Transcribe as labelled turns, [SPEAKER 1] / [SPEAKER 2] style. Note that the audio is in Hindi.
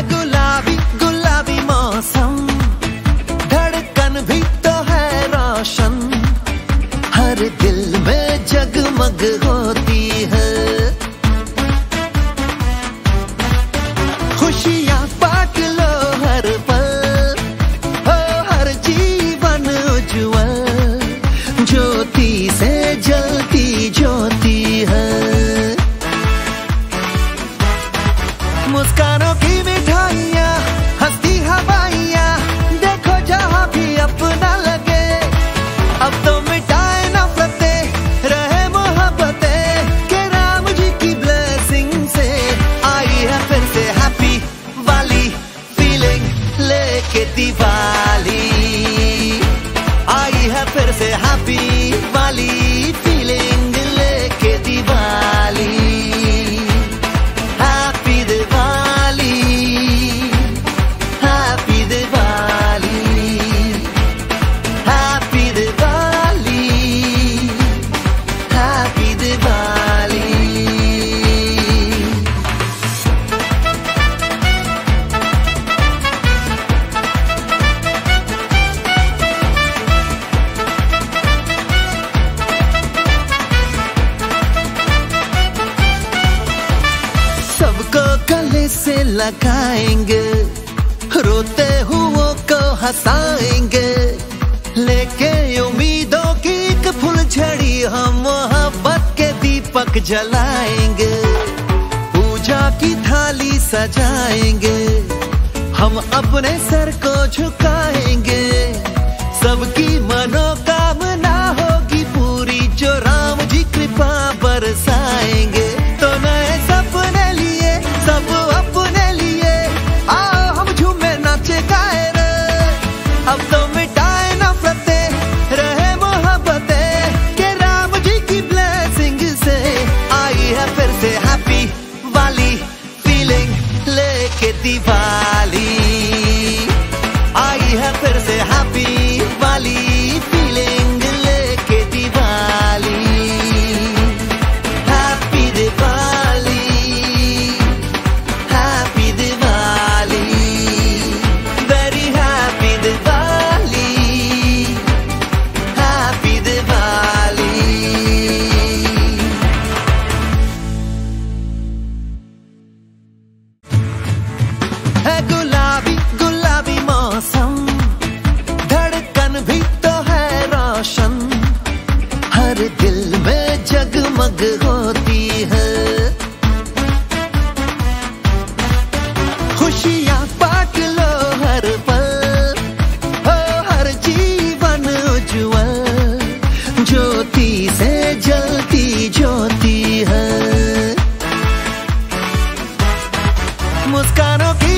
[SPEAKER 1] गुलाबी गुलाबी मौसम, धड़कन भी तो है रोशन, हर दिल में जगमग होती है। खुशियाँ बांट लो हर पल, हो हर जीवन उज्ज्वल, ज्योति से जलती ज्योति है। मुस्कानों की मिठाइयाँ, हंसती हवाइयाँ, देखो जहाँ भी अपना लगे। अब तो मिटाए नफरतें, रहे मोहब्बतें, के राम जी की ब्लेसिंग से आई है फिर से हैप्पी वाली फीलिंग लेके दिवाली। आई है फिर से हैप्पी वाली फीलिंग लेके Diwali. Happy Diwali, happy Diwali, happy Diwali, happy Diwali. सबको गले से लगाएंगे, रोते हुओं को हंसाएंगे, लेके उम्मीदों की एक फुलझड़ी हम मोहब्बत के दीपक जलाएंगे। पूजा की थाली सजाएंगे, हम अपने सर को झुकाएंगे, सबकी मनोकामना होगी पूरी जो राम जी कृपा बरसाएंगे। तो नए सपने लिए सब अपने लिए, आओ हम झूमे नाचे गाए रे। अब तो मिटाए नफरतें, रहे मोहब्बतें, के राम जी की ब्लेसिंग से आई है फिर से हैप्पी वाली फीलिंग लेके दिवाली। आई है फिर से हैप्पी वाली फीलिंग लेके Diwali. Happy Diwali, happy Diwali, very happy Diwali, happy Diwali. है गुलाबी गुलाबी मौसम, धड़कन भी तो है रोशन, हर दिल में जगमग होती है। खुशियाँ बांट लो हर पल, हो हर जीवन उज्ज्वल, ज्योति से जलती ज्योति है। मुस्कानों की